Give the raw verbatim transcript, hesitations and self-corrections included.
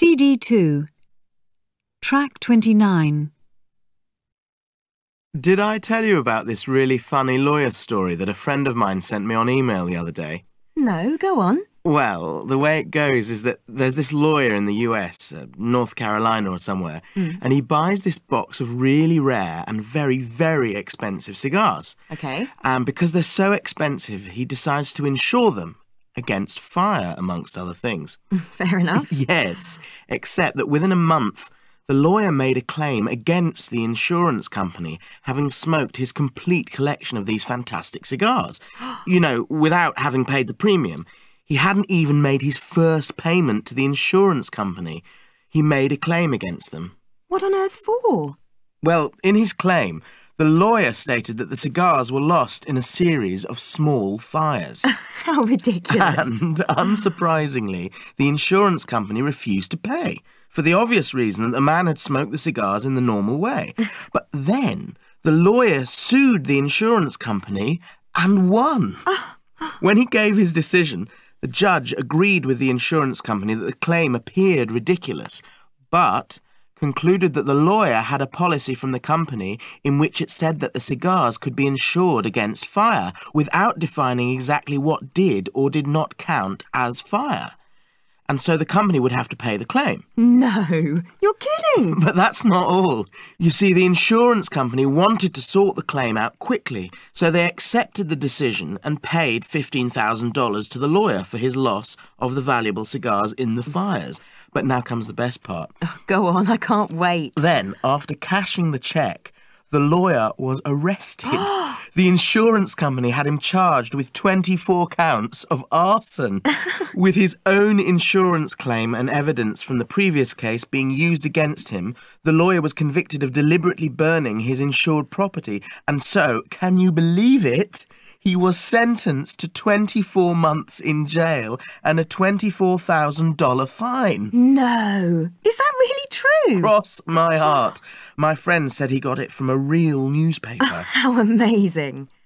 C D two, Track twenty-nine. Did I tell you about this really funny lawyer story that a friend of mine sent me on email the other day? No, go on. Well, the way it goes is that there's this lawyer in the U S, uh, North Carolina or somewhere, Mm. and he buys this box of really rare and very, very expensive cigars. Okay. And because they're so expensive, he decides to insure them against fire, amongst other things. Fair enough. Yes, except that within a month, the lawyer made a claim against the insurance company, having smoked his complete collection of these fantastic cigars. You know, without having paid the premium. He hadn't even made his first payment to the insurance company. He made a claim against them. What on earth for? Well, in his claim, the lawyer stated that the cigars were lost in a series of small fires. How ridiculous. And, unsurprisingly, the insurance company refused to pay, for the obvious reason that the man had smoked the cigars in the normal way. But then the lawyer sued the insurance company and won. When he gave his decision, the judge agreed with the insurance company that the claim appeared ridiculous, but concluded that the lawyer had a policy from the company in which it said that the cigars could be insured against fire without defining exactly what did or did not count as fire. And so the company would have to pay the claim. No, you're kidding. But that's not all. You see, the insurance company wanted to sort the claim out quickly, so they accepted the decision and paid fifteen thousand dollars to the lawyer for his loss of the valuable cigars in the fires. But now comes the best part. Oh, go on, I can't wait. Then, after cashing the cheque, the lawyer was arrested. The insurance company had him charged with twenty-four counts of arson, with his own insurance claim and evidence from the previous case being used against him. The lawyer was convicted of deliberately burning his insured property, and so, can you believe it? He was sentenced to twenty-four months in jail and a twenty-four thousand dollars fine. No. Is that really true? Cross my heart. My friend said he got it from a real newspaper. How amazing.